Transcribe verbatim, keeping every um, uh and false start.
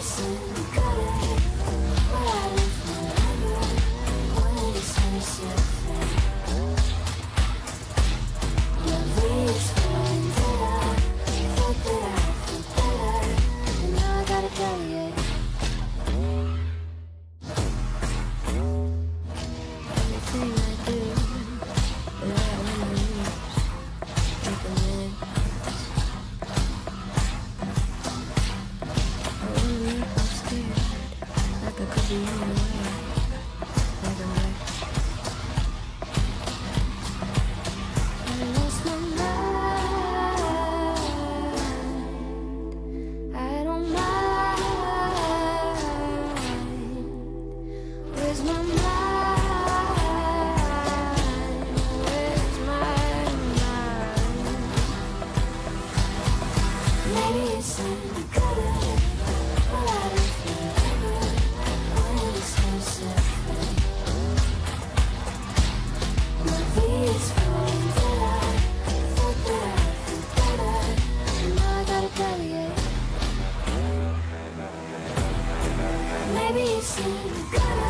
it's in the gutter. Where I live forever. When it's finished, you'll fade. Maybe it's falling better. Thought that I feel better, and now I gotta Bellyache. Everything I do, that I wanna lose, make amends. I wanna leave, I'm scared, like I could be anywhere, like I'm right. I lost my mind, I don't mind. Where's my mind? Where's my mind? Maybe it's in the gutter. Well, I live forever. When it's finished, you'll fade. Maybe it's falling better. Thought that I feel better, and now I gotta Bellyache. Maybe it's in the gutter.